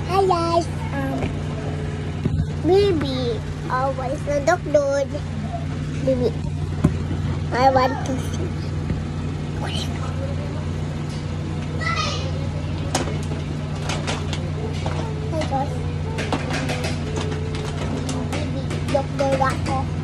Hi guys, baby, where's the dog doon? Baby, I want to see. What is it? Hi guys. Baby, dog doon ako.